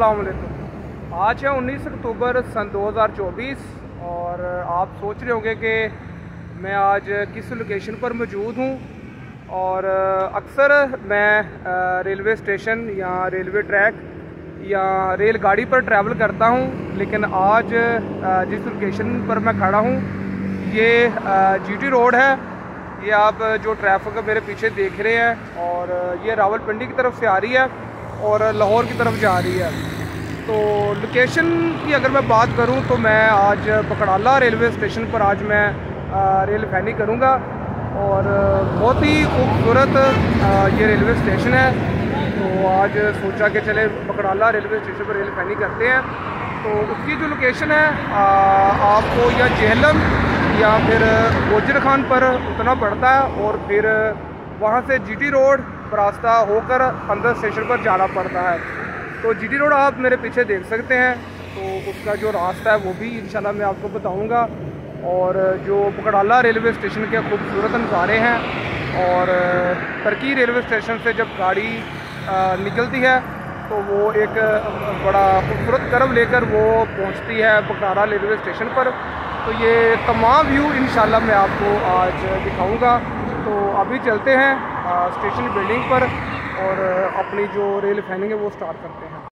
अस्सलाम वालेकुम। आज है 19 अक्टूबर सन 2024 और आप सोच रहे होंगे कि मैं आज किस लोकेशन पर मौजूद हूँ। और अक्सर मैं रेलवे स्टेशन या रेलवे ट्रैक या रेलगाड़ी पर ट्रैवल करता हूँ, लेकिन आज जिस लोकेशन पर मैं खड़ा हूँ ये जीटी रोड है। ये आप जो ट्रैफिक मेरे पीछे देख रहे हैं और ये रावलपिंडी की तरफ से आ रही है और लाहौर की तरफ जा रही है। तो लोकेशन की अगर मैं बात करूं तो मैं आज बकड़ाला रेलवे स्टेशन पर आज मैं रेल फैनी करूंगा और बहुत ही खूबसूरत ये रेलवे स्टेशन है। तो आज सोचा कि चले बकड़ाला रेलवे स्टेशन पर रेल फैनी करते हैं। तो उसकी जो लोकेशन है आपको या जेहलम या फिर गोजर खान पर उतरना पड़ता है और फिर वहाँ से जीटी रोड रास्ता होकर अंदर स्टेशन पर जाना पड़ता है। तो जीटी रोड आप मेरे पीछे देख सकते हैं, तो उसका जो रास्ता है वो भी इंशाल्लाह मैं आपको बताऊंगा। और जो बकड़ाला रेलवे स्टेशन के खूबसूरत नज़ारे हैं और तरकी रेलवे स्टेशन से जब गाड़ी निकलती है तो वो एक बड़ा खूबसूरत कर्व लेकर वो पहुंचती है बकड़ाला रेलवे स्टेशन पर। तो ये तमाम व्यू इंशाल्लाह मैं आपको आज दिखाऊंगा। तो अभी चलते हैं स्टेशन बिल्डिंग पर और अपनी जो रेल फैनिंग है वो स्टार्ट करते हैं।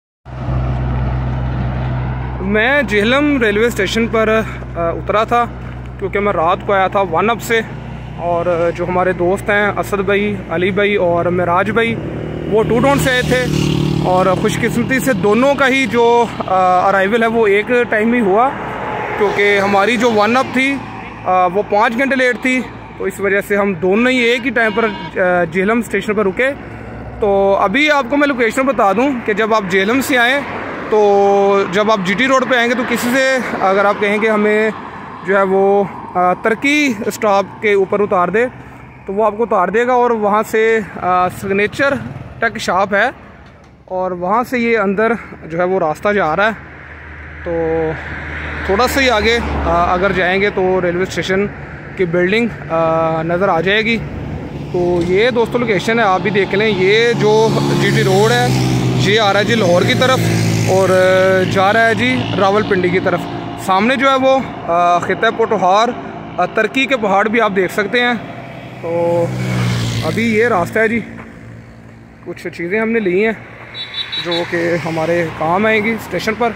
मैं जेहलम रेलवे स्टेशन पर उतरा था क्योंकि मैं रात को आया था वन अप से, और जो हमारे दोस्त हैं असद भाई, अली भाई और मेराज भाई वो टू टाउन से आए थे। और खुशकिस्मती से दोनों का ही जो अराइवल है वो एक टाइम ही हुआ, क्योंकि हमारी जो वन अप थी वो 5 घंटे लेट थी। तो इस वजह से हम दोनों ही एक ही टाइम पर जेहलम स्टेशन पर रुके। तो अभी आपको मैं लोकेशन बता दूं कि जब आप जेहलम से आएँ तो जब आप जीटी रोड पे आएंगे तो किसी से अगर आप कहेंगे हमें जो है वो तरकी स्टॉप के ऊपर उतार दे तो वो आपको उतार देगा। और वहाँ से सिग्नेचर टेक शॉप है और वहाँ से ये अंदर जो है वो रास्ता जा रहा है। तो थोड़ा सा ही आगे अगर जाएंगे तो रेलवे स्टेशन की बिल्डिंग नज़र आ जाएगी। तो ये दोस्तों लोकेशन है, आप भी देख लें। ये जो जीटी रोड है ये आ रहा है जी लाहौर की तरफ और जा रहा है जी रावलपिंडी की तरफ। सामने जो है वो खिता पोटोहार तरकी के पहाड़ भी आप देख सकते हैं। तो अभी ये रास्ता है जी, कुछ चीज़ें हमने ली हैं जो कि हमारे काम आएंगी स्टेशन पर।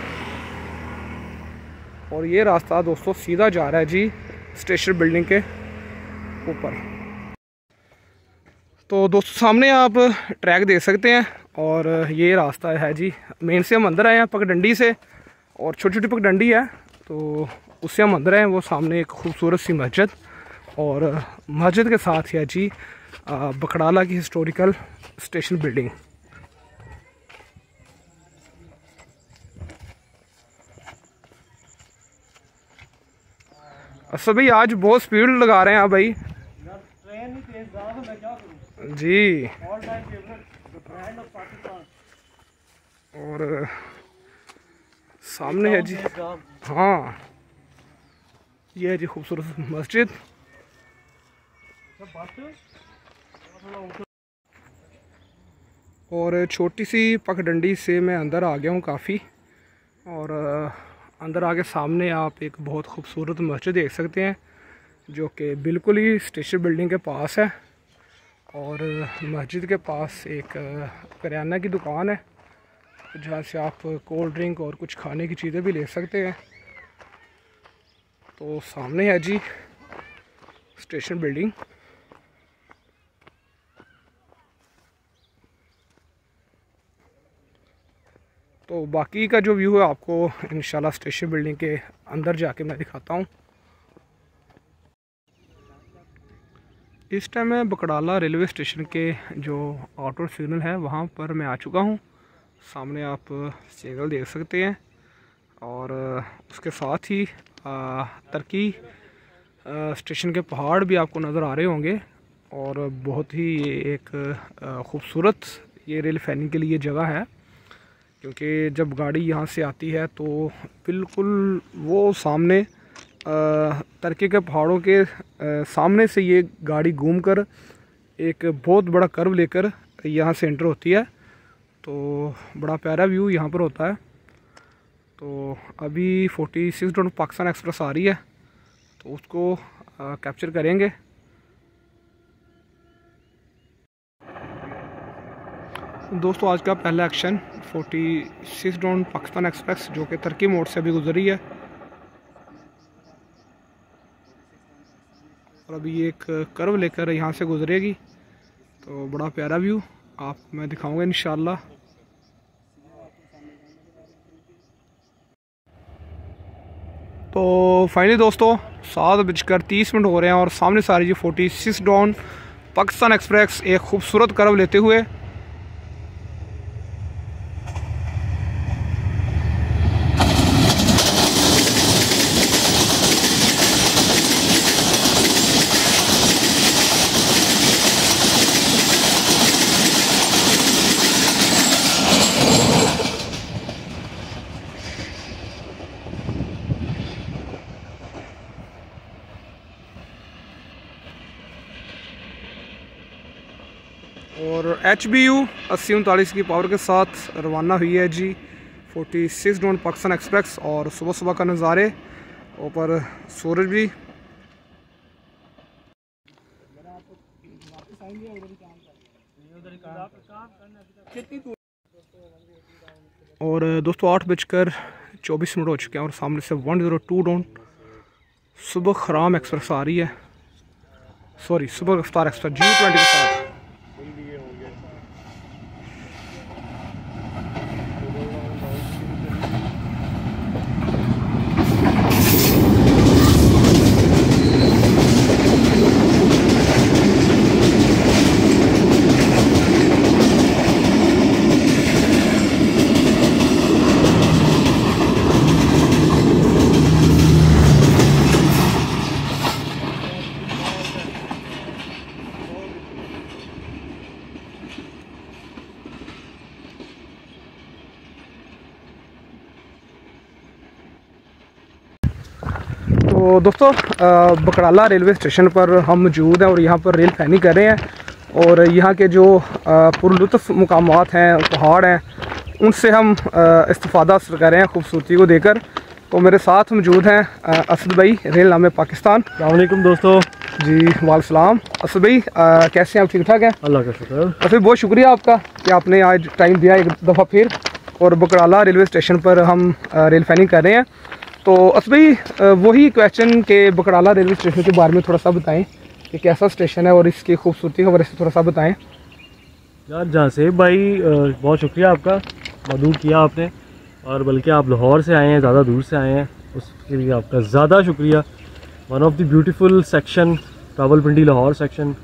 और ये रास्ता दोस्तों सीधा जा रहा है जी स्टेशन बिल्डिंग के ऊपर। तो दोस्तों सामने आप ट्रैक देख सकते हैं और ये रास्ता है जी। मेन से हम अंदर आए हैं पगडंडी से और छोटी छोटी पगडंडी है तो उससे हम अंदर आए हैं। वो सामने एक खूबसूरत सी मस्जिद और मस्जिद के साथ है जी बकड़ाला की हिस्टोरिकल स्टेशन बिल्डिंग। अच्छा भाई आज बहुत स्पीड लगा रहे हैं आप भाई। ट्रेन ही तेज जा रहा है, मैं क्या करूं जी। All time favourite brand of Pakistan. और सामने है जी, हाँ ये है जी खूबसूरत मस्जिद। और छोटी सी पगडंडी से मैं अंदर आ गया हूँ काफ़ी। और अंदर आके सामने आप एक बहुत खूबसूरत मस्जिद देख सकते हैं जो कि बिल्कुल ही स्टेशन बिल्डिंग के पास है। और मस्जिद के पास एक करियाना की दुकान है जहाँ से आप कोल्ड ड्रिंक और कुछ खाने की चीज़ें भी ले सकते हैं। तो सामने है जी स्टेशन बिल्डिंग। तो बाकी का जो व्यू है आपको इंशाल्लाह स्टेशन बिल्डिंग के अंदर जाके मैं दिखाता हूँ। इस टाइम मैं बकड़ाला रेलवे स्टेशन के जो आउटर सिग्नल है वहाँ पर मैं आ चुका हूँ। सामने आप सिग्नल देख सकते हैं और उसके साथ ही तरकी स्टेशन के पहाड़ भी आपको नज़र आ रहे होंगे। और बहुत ही एक ख़ूबसूरत ये रेल फैनिंग के लिए जगह है, क्योंकि जब गाड़ी यहाँ से आती है तो बिल्कुल वो सामने तरकी के पहाड़ों के सामने से ये गाड़ी घूमकर एक बहुत बड़ा कर्व लेकर यहाँ से एंटर होती है। तो बड़ा प्यारा व्यू यहाँ पर होता है। तो अभी 46 ड्रोन पाकिस्तान एक्सप्रेस आ रही है, तो उसको कैप्चर करेंगे। दोस्तों आज का पहला एक्शन 46 ड्रोन पाकिस्तान एक्सप्रेस जो कि तुर्की मोड से अभी गुजरी है, और अभी एक कर्व लेकर यहाँ से गुजरेगी। तो बड़ा प्यारा व्यू आपको मैं दिखाऊंगा इंशाल्लाह। तो फाइनली दोस्तों 7:30 हो रहे हैं और सामने से आ रही है 46 ड्रोन पाकिस्तान एक्सप्रेस एक खूबसूरत कर्व लेते हुए। और HBU 8039 की पावर के साथ रवाना हुई है जी 46 ड्रोन पाकिस्तान एक्सप्रेस। और सुबह सुबह का नज़ारे, ऊपर सूरज भी। और दोस्तों 8:24 हो चुके हैं और सामने से 102 ड्रोन सुबह खराम एक्सप्रेस आ रही है, सॉरी सुबह रफ्तार एक्सप्रेस G20 के साथ। तो दोस्तों बकराला रेलवे स्टेशन पर हम मौजूद हैं और यहाँ पर रेल फैनी कर रहे हैं। और यहाँ के जो पुरलुत्फ़ मुकामात हैं, पहाड़ हैं, उनसे हम इस्तिफ़ादा हासिल कर रहे हैं खूबसूरती को देकर। तो मेरे साथ मौजूद हैं असद भाई, रेल नामे पाकिस्तान। अस्सलाम वालेकुम दोस्तों। जी वालेकुम। असद भाई कैसे हैं आप? ठीक ठाक हैं? अल्लाह का शुक्र। असद बहुत शुक्रिया आपका कि आपने आज टाइम दिया एक दफ़ा फिर, और बकराला रेलवे स्टेशन पर हम रेल फैनी कर रहे हैं। तो असद भाई वही क्वेश्चन के बकराला रेलवे स्टेशन के बारे में थोड़ा सा बताएं कि कैसा स्टेशन है और इसकी खूबसूरती के बारे से थोड़ा सा बताएं। यार जासेब भाई बहुत शुक्रिया आपका, मदद किया आपने, और बल्कि आप लाहौर से आए हैं, ज़्यादा दूर से आए हैं, उसके लिए आपका ज़्यादा शुक्रिया। One of the beautiful section Rawalpindi Lahore section,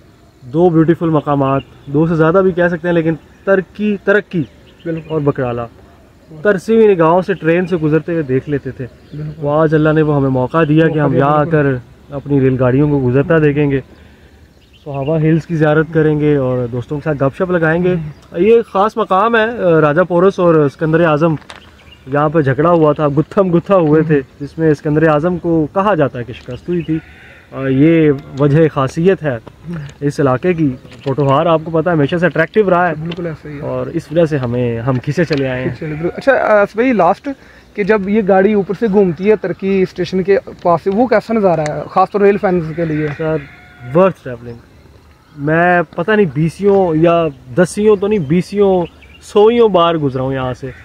2 beautiful मकामात, 2 से ज़्यादा भी कह सकते हैं, लेकिन तरक्की और बकराला तरसी हुई निगाहों से ट्रेन से गुजरते हुए देख लेते थे। वो आज अल्लाह ने वो हमें मौका दिया कि हम यहाँ आकर अपनी रेलगाड़ियों को गुजरता देखेंगे, सुहावा हिल्स की ज़ियारत करेंगे और दोस्तों के साथ गपशप लगाएंगे। ये ख़ास मकाम है, राजा पोरस और सिकंदर आज़म यहाँ पर झगड़ा हुआ था, गुत्थम गुत्था हुए थे, जिसमें सिकंदर आज़म को कहा जाता है कि शिकस्त हुई थी। ये वजह ख़ासियत है इस इलाके की। पोटोहार आपको पता है हमेशा से अट्रैक्टिव रहा है, बिल्कुल ऐसा ही है, और इस वजह से हम खींचे चले आए हैं। अच्छा भाई लास्ट कि जब ये गाड़ी ऊपर से घूमती है तुर्की स्टेशन के पास से, वो कैसा नज़ारा है खासतौर रेल फैंस के लिए? Sir worth travelling. मैं पता नहीं 20 या 10 तो नहीं 20 100 बार गुजरा हूँ यहाँ से।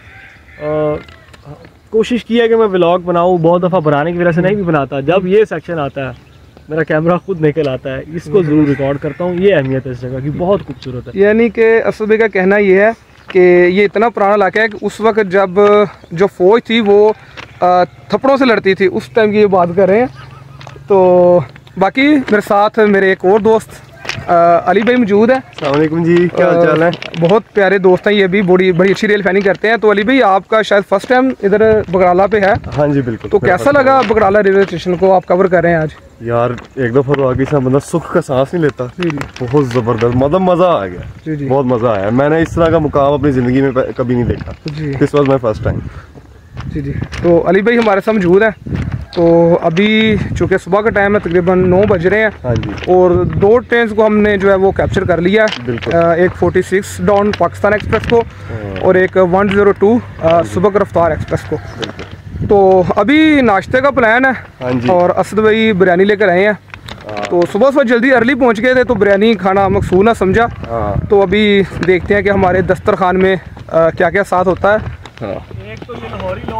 कोशिश की है कि मैं व्लॉग बनाऊँ, बहुत दफ़ा बनाने की वजह से नहीं भी बनाता। जब ये सेक्शन आता है मेरा कैमरा खुद निकल आता है, इसको ज़रूर रिकॉर्ड करता हूँ। ये अहमियत है इस जगह की, बहुत खूबसूरत है। यानी कि असद भाई का कहना ये है कि ये इतना पुराना इलाका है कि उस वक्त जब जो फौज थी वो थप्पड़ों से लड़ती थी, उस टाइम की ये बात कर रहे हैं। तो बाकी मेरे साथ मेरे एक और दोस्त अली भाई मौजूद है। अस्सलाम वालेकुम जी, क्या हाल चाल है? बहुत प्यारे दोस्त हैं ये भी, बड़ी अच्छी रेल फैनी करते हैं। तो अली भाई आपका शायद फर्स्ट टाइम इधर बकराला पे है? हाँ जी बिल्कुल। तो कैसा लगा बकराला रेलवे स्टेशन को आप कवर कर रहे हैं आज? यार एक दफ़ा तो आगे से बंदा सुख का सांस नहीं लेता। बहुत ज़बरदस्त, मतलब मज़ा आ गया जी। बहुत मज़ा आया। मैंने इस तरह का मुकाम अपनी ज़िंदगी में कभी नहीं देखा जी। This was my first time जी। तो अली भाई हमारे साथ मौजूद है तो अभी चूँकि सुबह का टाइम है, तकरीबन 9 बज रहे हैं। हाँ जी। और 2 ट्रेन को हमने जो है वो कैप्चर कर लिया। एक 46 डाउन पाकिस्तान एक्सप्रेस को और एक 102 सुबह रफ्तार एक्सप्रेस को। तो अभी नाश्ते का प्लान है। हाँ जी। और असद भाई बिरयानी लेकर आए हैं। तो सुबह सुबह जल्दी अर्ली पहुंच गए थे, तो बिरयानी खाना मकसूद ना समझा। तो अभी देखते हैं कि हमारे दस्तरखान में क्या क्या साथ होता है। एक तो ये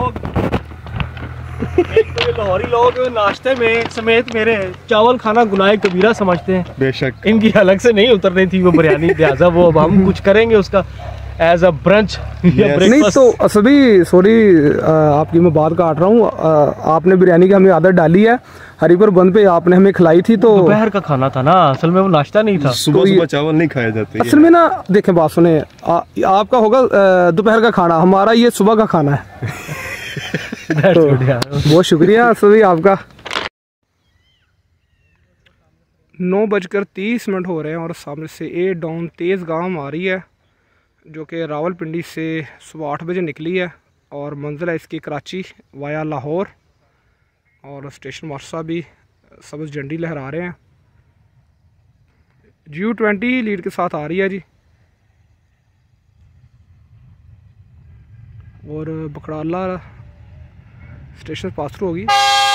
लाहौरी लोग नाश्ते में समेत मेरे चावल खाना गुनाह कबीरा समझते हैं। बेशक इनकी अलग से नहीं उतरनी थी वो बिरयानी, लिहाजा वो अब हम कुछ करेंगे उसका एज अ ब्रंच या नहीं तो असली सॉरी आपकी मैं बात काट रहा हूँ। आपने बिरयानी की हमें आदत डाली है, हरीपुर बंद पे आपने हमें खिलाई थी। तो दोपहर का खाना था ना, असल में वो नाश्ता नहीं था। सुबह सुबह चावल नहीं खाए जाते असल में ना। देखें बात सुने, आपका होगा दोपहर का खाना, हमारा ये सुबह का खाना है। तो बहुत शुक्रिया सभी आपका। 9:30 हो रहे हैं और सामने से 8 डाउन तेज़ गाम आ रही है, जो कि रावलपिंडी से सुबह 8 बजे निकली है और मंजिल है इसकी कराची वाया लाहौर। और स्टेशन मास्टर साहब भी सब्ज़ झंडी लहरा रहे हैं। GU20 लीड के साथ आ रही है जी। और बकराला स्टेशन पास थ्रू होगी।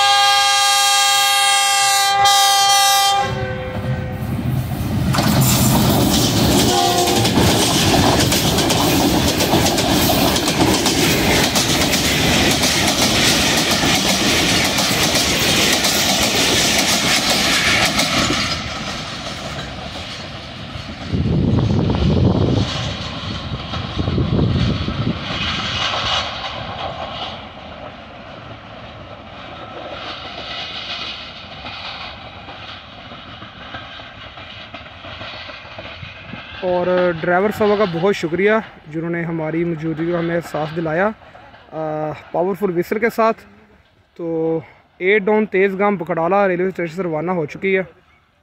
और ड्राइवर साहब का बहुत शुक्रिया जिन्होंने हमारी मौजूदगी को हमें साथ दिलाया पावरफुल विसल के साथ। तो 8 डाउन तेज़ गाम बकड़ाला रेलवे स्टेशन से रवाना हो चुकी है।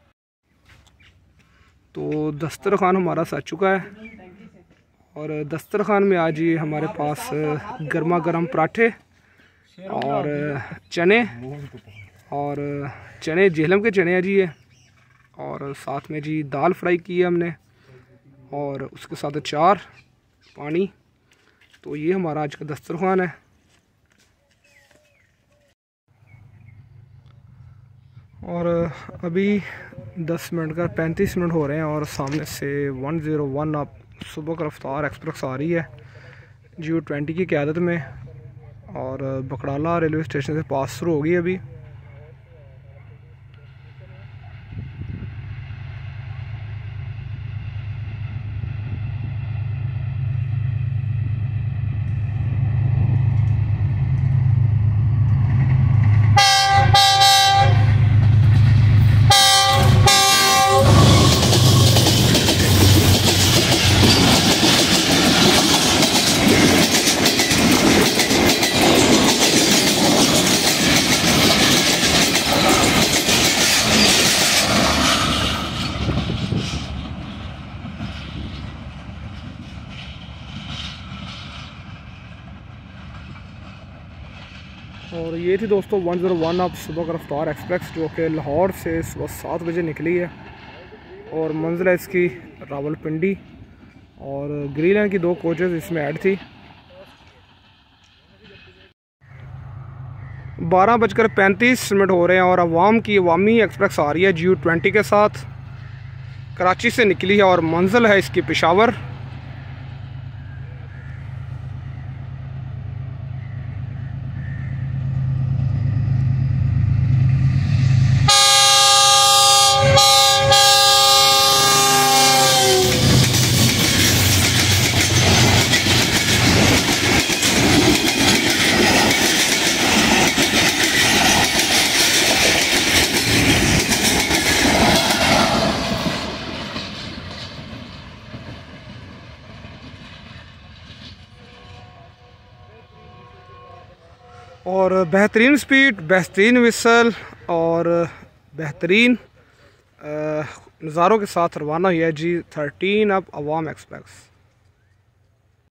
तो दस्तरखान हमारा सज चुका है और दस्तरखान में आज ही हमारे पास गर्मा गर्म पराठे और चने जेहलम के चने हैं जी ये। और साथ में जी दाल फ्राई की है हमने और उसके साथ अचार पानी। तो ये हमारा आज का दस्तरखान है। और अभी 10 मिनट का 35 मिनट हो रहे हैं और सामने से 101 अब सुबह रफ्तार एक्सप्रेस आ रही है GU20 की क़यादत में और बकड़ाला रेलवे स्टेशन से पास थ्रू होगी अभी। और ये थी दोस्तों 101 अब सुबह रफ्तार एक्सप्रेस, जो कि लाहौर से सुबह 7 बजे निकली है और मंजिल है इसकी रावलपिंडी। और ग्रीन की 2 कोचेज़ इसमें ऐड थी। 12:35 हो रहे हैं और अवामी एक्सप्रेस आ रही है GU20 के साथ। कराची से निकली है और मंजिल है इसकी पेशावर। और बेहतरीन स्पीड, बेहतरीन विसल और बेहतरीन नज़ारों के साथ रवाना हुई है GU13 अब अवाम एक्सप्रेस।